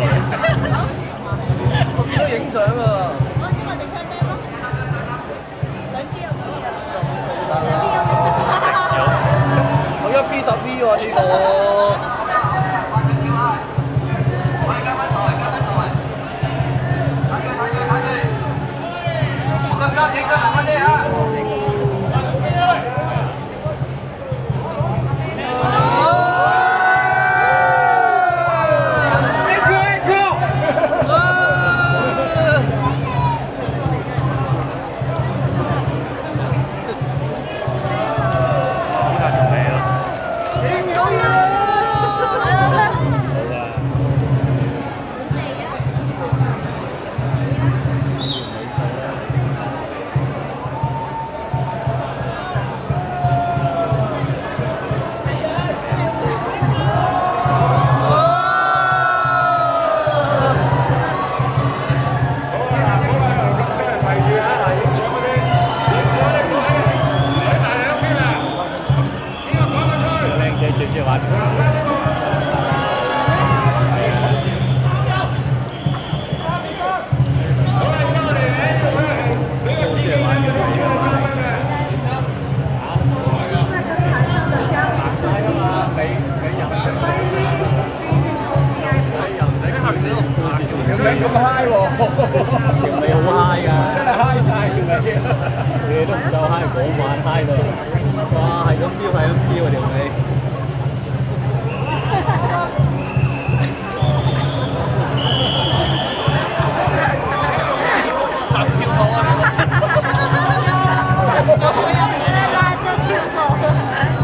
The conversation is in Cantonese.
我見到影相啊！我一 P 10 P 喎呢個。更加停車慢慢啲啊！ 咁 high 喎，條尾好 high 㗎，真係 high 曬條尾，你都唔夠 high 嗰晚 high 到，哇係咁飆係咁飆啊條尾。搭跳舞啊！拉咗跳舞。